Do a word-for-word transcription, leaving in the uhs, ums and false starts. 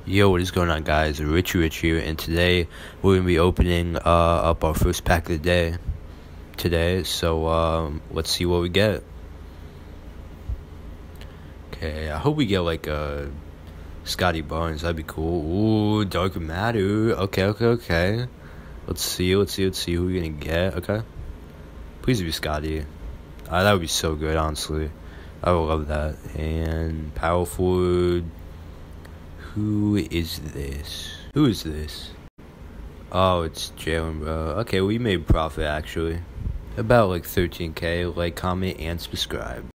Yo, what is going on, guys? Richie Rich here, and today we're gonna be opening uh, up our first pack of the day today. So um, let's see what we get. Okay, I hope we get like a Scotty Barnes. That'd be cool. Ooh, Dark Matter. Okay, okay, okay. Let's see. Let's see. Let's see who we're gonna get. Okay, please be Scotty. Uh, that would be so good, honestly. I would love that. And power forward. Who is this? Who is this? Oh, it's Jalen, bro. Okay, we made profit, actually. About like thirteen K. Like, comment, and subscribe.